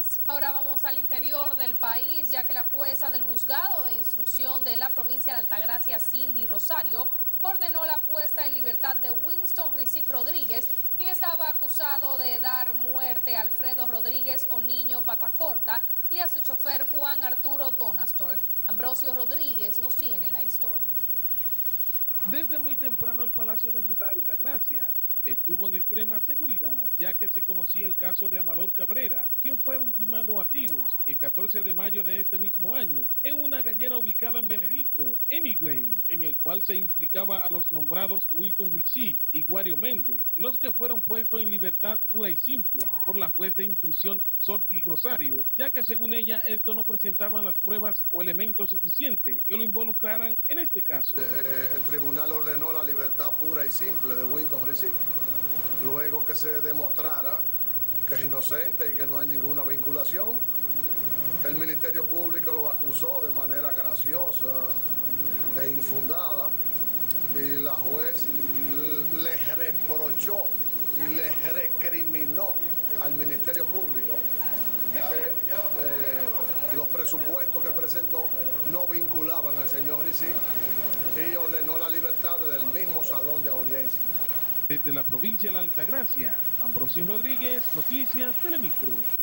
Ahora vamos al interior del país, ya que la jueza del juzgado de instrucción de la provincia de Altagracia, Cindy Rosario, ordenó la puesta en libertad de Winston Rizik Rodríguez, quien estaba acusado de dar muerte a Alfredo Rodríguez o Niño Patacorta y a su chofer Juan Arturo Donastor. Ambrosio Rodríguez nos tiene la historia. Desde muy temprano el Palacio de Justicia de Altagracia estuvo en extrema seguridad, ya que se conocía el caso de Amador Cabrera, quien fue ultimado a tiros el 14 de mayo de este mismo año en una gallera ubicada en Benedicto, en Higüey, en el cual se implicaba a los nombrados Wilton Rizik y Guario Méndez, los que fueron puestos en libertad pura y simple por la juez de instrucción Cindy Rosario, ya que según ella esto no presentaban las pruebas o elementos suficientes que lo involucraran en este caso. El tribunal ordenó la libertad pura y simple de Winston Rizik, luego que se demostrara que es inocente y que no hay ninguna vinculación. El Ministerio Público lo acusó de manera graciosa e infundada y la juez les reprochó y les recriminó al Ministerio Público que los presupuestos que presentó no vinculaban al señor Rizik y ordenó la libertad del mismo salón de audiencia. Desde la provincia de la Altagracia, Ambrosio Rodríguez, Noticias Telemicro.